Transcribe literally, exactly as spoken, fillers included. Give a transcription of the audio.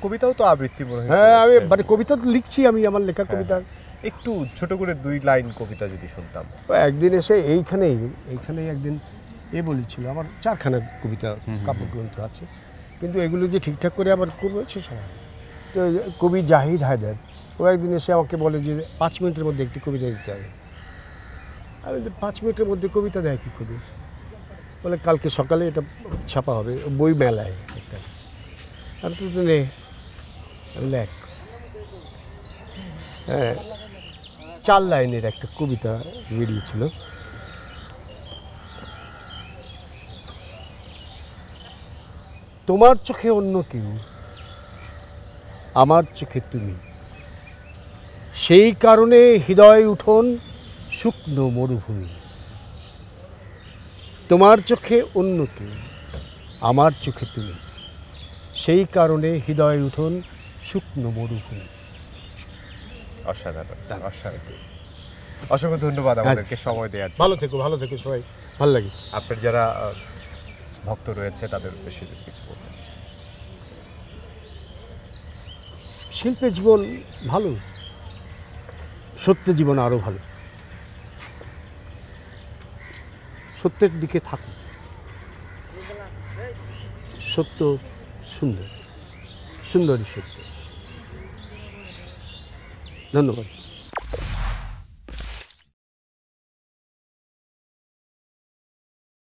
কবিতাও তো আবৃত্তি মনে হয়। হ্যাঁ, আমি মানে কবিতা তো লিখছি, আমি আমার লেখা কবিতা। একটু ছোট করে দুই লাইন কবিতা যদি শুনতাম। একদিন এসে এইখানেই এইখানেই একদিন এ বলেছিল, আমার চারখানা কবিতা কাব্যগ্রন্থ আছে, কিন্তু এগুলো যে ঠিকঠাক করে আবার করবো সে সময়। তো কবি জাহিদ হায়দার ও একদিন এসে আমাকে বলে যে পাঁচ মিনিটের মধ্যে একটি কবিতা দিতে হবে। আমি পাঁচ মিনিটের মধ্যে কবিতা দেয় কী করি? বলে কালকে সকালে এটা ছাপা হবে বই মেলায় একটা। আমি তো নে লেখ। হ্যাঁ, চার লাইনের একটা কবিতা বেরিয়েছিল। তোমার চোখে অন্য কেউ, আমার চোখে তুমি, সেই কারণে হৃদয় উঠোন শুকনো মরুভূমি। তোমার চোখে অন্য কেউ, আমার চোখে তুমি, সেই কারণে হৃদয় উঠোন শুকনো মরুভূমি। অসাধারণ, অসাধারণ। অসংখ্য ধন্যবাদ আমাদেরকে সময় দেওয়ার জন্য। ভালো থেকো, ভালো থেকো সবাই, ভালো লাগে। আপনার যারা ভক্ত রয়েছে তাদের উদ্দেশ্যে কিছু বলবেন? শিল্পের জীবন ভালো, সত্যের জীবন আরও ভালো। সত্যের দিকে থাকুন, সত্য সুন্দর, সুন্দরী সত্য। ধন্যবাদ।